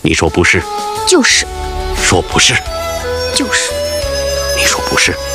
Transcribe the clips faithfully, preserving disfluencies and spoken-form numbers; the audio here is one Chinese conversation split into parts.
你说不是？ 就是。 说不是？ 就是。 你说不是？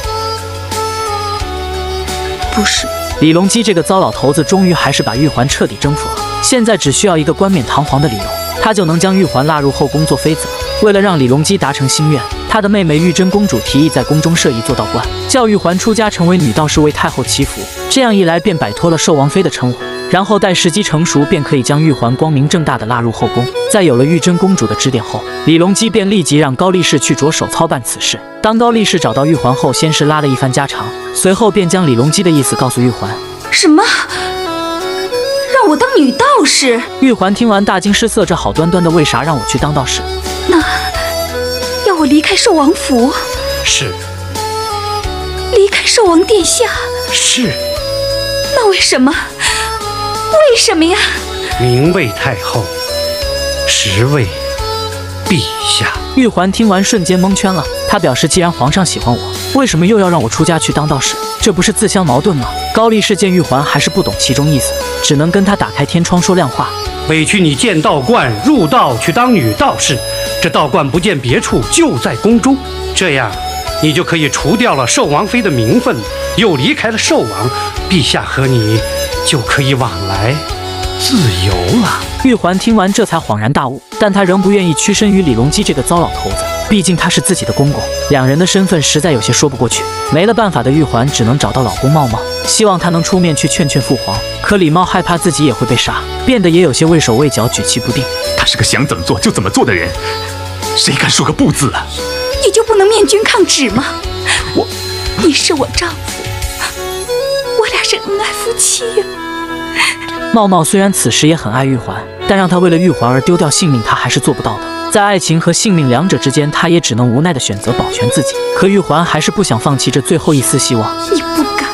不是。 李隆基这个糟老头子，终于还是把玉环彻底征服了。现在只需要一个冠冕堂皇的理由，他就能将玉环纳入后宫做妃子了。为了让李隆基达成心愿，他的妹妹玉真公主提议在宫中设一座道观，叫玉环出家成为女道士，为太后祈福。这样一来，便摆脱了寿王妃的称呼。然后待时机成熟，便可以将玉环光明正大的纳入后宫。在有了玉真公主的指点后，李隆基便立即让高力士去着手操办此事。当高力士找到玉环后，先是拉了一番家常，随后便将李隆基的意思告诉玉环。 什么？让我当女道士？ 玉环听完大惊失色，这好端端的为啥让我去当道士？ 那要我离开寿王府？ 是。 离开寿王殿下？ 是。 那为什么？为什么呀？ 名为太后，实为陛下。 玉环听完瞬间蒙圈了，她表示既然皇上喜欢我，为什么又要让我出家去当道士？这不是自相矛盾吗？高力士见玉环还是不懂其中意思，只能跟她打开天窗说亮话。 委屈你见道观入道去当女道士，这道观不见别处，就在宫中，这样你就可以除掉了寿王妃的名分，又离开了寿王，陛下和你就可以往来自由了。 玉环听完这才恍然大悟，但她仍不愿意屈身于李隆基这个糟老头子，毕竟他是自己的公公，两人的身份实在有些说不过去。没了办法的玉环只能找到老公茂茂，希望他能出面去劝劝父皇。可李茂害怕自己也会被杀，变得也有些畏手畏脚，举棋不定。 他是个想怎么做就怎么做的人，谁敢说个不字啊？ 你就不能面君抗旨吗？ 我， 你是我丈夫，我俩是恩爱夫妻呀、啊。 茂茂虽然此时也很爱玉环，但让他为了玉环而丢掉性命，他还是做不到的。在爱情和性命两者之间，他也只能无奈地选择保全自己。可玉环还是不想放弃这最后一丝希望。 你不敢，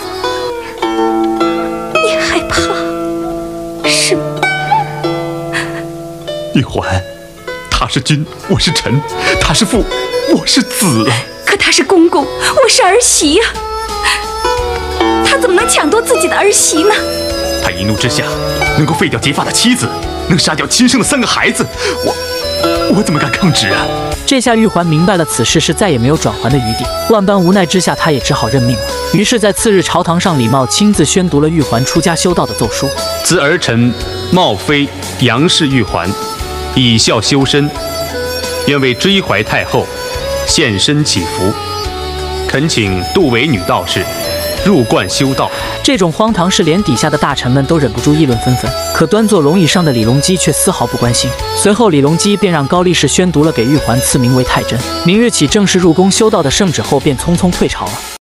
你害怕，是吗？ 玉环，他是君，我是臣；他是父，我是子。 可他是公公，我是儿媳呀、啊，他怎么能抢夺自己的儿媳呢？ 他一怒之下能够废掉结发的妻子，能杀掉亲生的三个孩子，我我怎么敢抗旨啊？ 这下玉环明白了此事是再也没有转圜的余地，万般无奈之下，他也只好认命了。于是，在次日朝堂上，李茂亲自宣读了玉环出家修道的奏书。 兹儿臣茂妃杨氏玉环，以孝修身，愿为追怀太后，献身祈福，恳请度为女道士，入观修道。 这种荒唐事连底下的大臣们都忍不住议论纷纷，可端坐龙椅上的李隆基却丝毫不关心。随后李隆基便让高力士宣读了给玉环赐名为太真，明日起正式入宫修道的圣旨后，便匆匆退朝了。